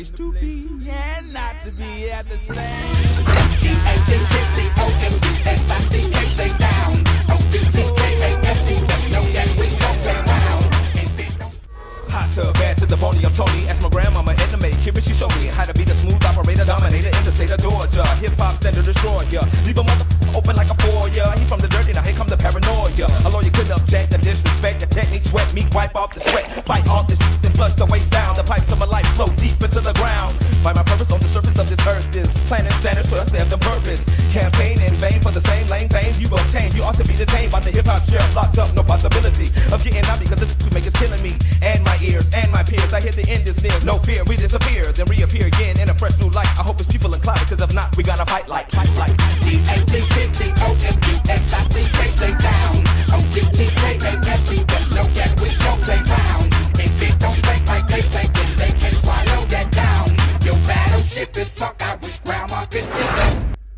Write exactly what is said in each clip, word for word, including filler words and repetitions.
place to be and not to be at the same. G A T T O M U S I C K, stay down. O B T K A S T, let's know that we don't play around. Hot tub, bad to the bony, I'm Tony. Ask my grandmama in the make, here she showed me how to be the smooth operator, dominator in the state of Georgia. Hip hop standard destroyer, leave a mother open like a foyer. He from the dirty, now here come the paranoia. A lawyer couldn't object, the disrespect, the technique, sweat me, wipe off the sweat, fight off this and flush the waist down. The pipes of my life flow deep into the ground. Find my purpose on the surface of this earth is planet standards to us have the purpose. Campaign in vain for the same lame fame you obtain. You ought to be detained by the hip hop sheriff, locked up, no possibility of getting out because this to make is killing me and my ears and my peers. I hear the end is near, no fear, we disappear, then reappear again in a fresh new light. I hope it's people inclined, because if not, we gotta fight like, fight like. G A T T T O M U S I C K, stay down. O B T K A S T, let's know that we don't play round. If it don't stink like they stink, then they can't swallow that down. Your battleship is sunk, I wish grandma could see us.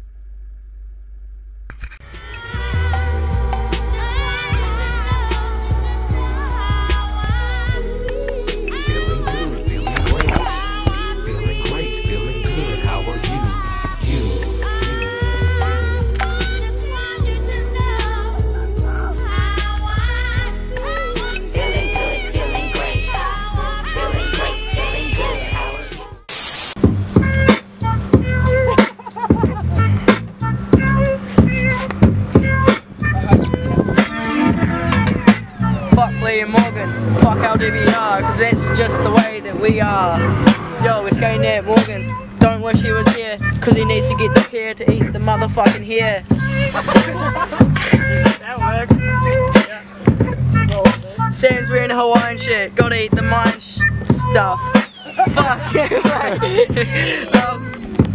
Morgan, fuck L D B R, cause that's just the way that we are. Yo, we're skating there at Morgan's. Don't wish he was here, cause he needs to get the pear to eat the motherfucking hair. That works. Sam's wearing a Hawaiian shirt, gotta eat the mine sh stuff. Fuck you, mate. um,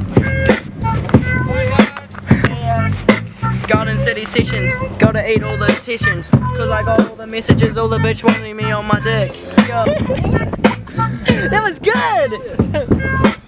Garden City sessions, gotta eat all the sessions, cause I got all the messages, all the bitch wanting me on my dick. Yo. That was good!